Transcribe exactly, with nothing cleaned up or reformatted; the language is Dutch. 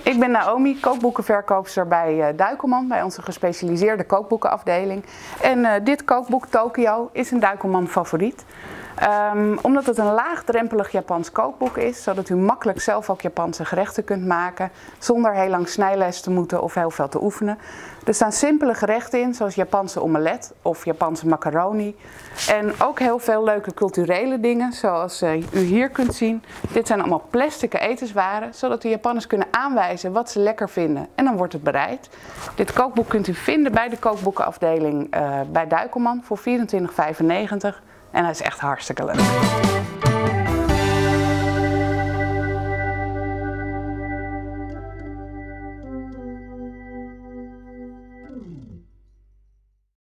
Ik ben Naomi, kookboekenverkoopster bij uh, Duikelman, bij onze gespecialiseerde kookboekenafdeling. En uh, dit kookboek Tokyo is een Duikelman favoriet. Um, omdat het een laagdrempelig Japans kookboek is, zodat u makkelijk zelf ook Japanse gerechten kunt maken, zonder heel lang snijles te moeten of heel veel te oefenen. Er staan simpele gerechten in, zoals Japanse omelet of Japanse macaroni. En ook heel veel leuke culturele dingen, zoals uh, u hier kunt zien. Dit zijn allemaal plastic etenswaren, zodat de Japanners kunnen aanwijzen wat ze lekker vinden. En dan wordt het bereid. Dit kookboek kunt u vinden bij de kookboekenafdeling uh, bij Duikelman voor vierentwintig vijfennegentig. En hij is echt hartstikke leuk.